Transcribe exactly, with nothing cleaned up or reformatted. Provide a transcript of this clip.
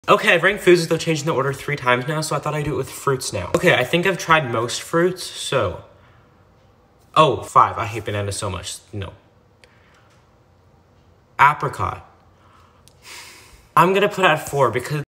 Okay, I've ranked foods as though changing the order three times now, so I thought I'd do it with fruits now. Okay, I think I've tried most fruits, so. Oh, five. I hate bananas so much. No. Apricot. I'm gonna put at four because